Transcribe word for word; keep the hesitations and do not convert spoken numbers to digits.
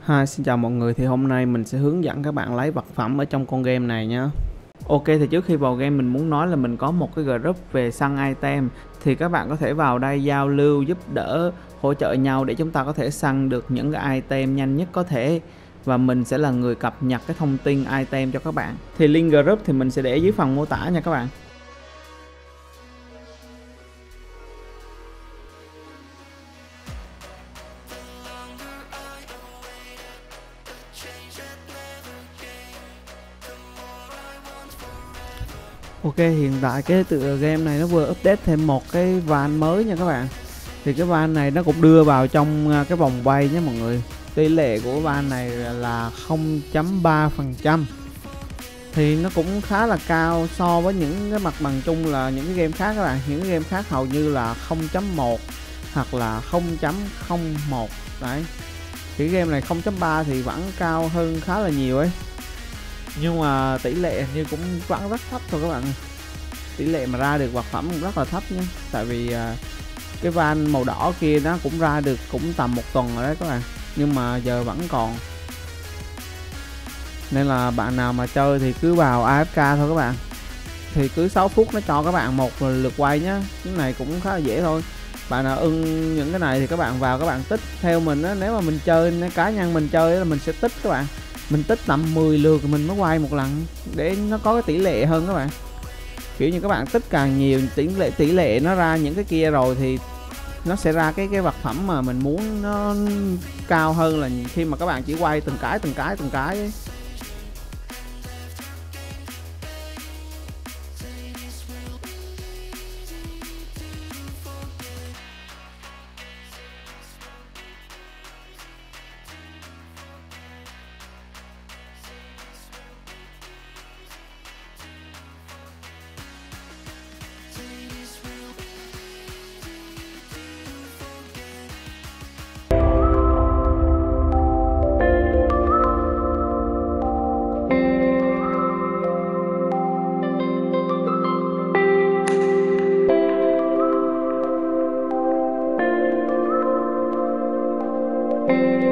Hi, xin chào mọi người. Thì hôm nay mình sẽ hướng dẫn các bạn lấy vật phẩm ở trong con game này nhé. Ok, thì trước khi vào game mình muốn nói là mình có một cái group về săn item. Thì các bạn có thể vào đây giao lưu, giúp đỡ, hỗ trợ nhau để chúng ta có thể săn được những cái item nhanh nhất có thể. Và mình sẽ là người cập nhật cái thông tin item cho các bạn. Thì link group thì mình sẽ để dưới phần mô tả nha các bạn. Ok, hiện tại cái tựa game này nó vừa update thêm một cái van mới nha các bạn. Thì cái van này nó cũng đưa vào trong cái vòng quay nhé mọi người. Tỷ lệ của van này là không phẩy ba phần trăm. Thì nó cũng khá là cao so với những cái mặt bằng chung là những cái game khác các bạn. Những cái game khác hầu như là không phẩy một hoặc là không phẩy không một. Đấy. Thì cái game này không phẩy ba thì vẫn cao hơn khá là nhiều ấy. Nhưng mà tỷ lệ như cũng vẫn rất thấp thôi các bạn. Tỷ lệ mà ra được vật phẩm cũng rất là thấp nhé. Tại vì cái van màu đỏ kia nó cũng ra được cũng tầm một tuần rồi đấy các bạn. Nhưng mà giờ vẫn còn. Nên là bạn nào mà chơi thì cứ vào a ép ca thôi các bạn. Thì cứ sáu phút nó cho các bạn một lượt quay nhá. Cái này cũng khá là dễ thôi. Bạn nào ưng những cái này thì các bạn vào các bạn tích. Theo mình á, nếu mà mình chơi cá nhân mình chơi là mình sẽ tích các bạn. Mình tích tầm mười lượt mình mới quay một lần để nó có cái tỷ lệ hơn các bạn. Kiểu như các bạn tích càng nhiều tỷ lệ tỷ lệ nó ra những cái kia rồi thì nó sẽ ra cái cái vật phẩm mà mình muốn nó cao hơn là khi mà các bạn chỉ quay từng cái từng cái từng cái ấy. Thank you.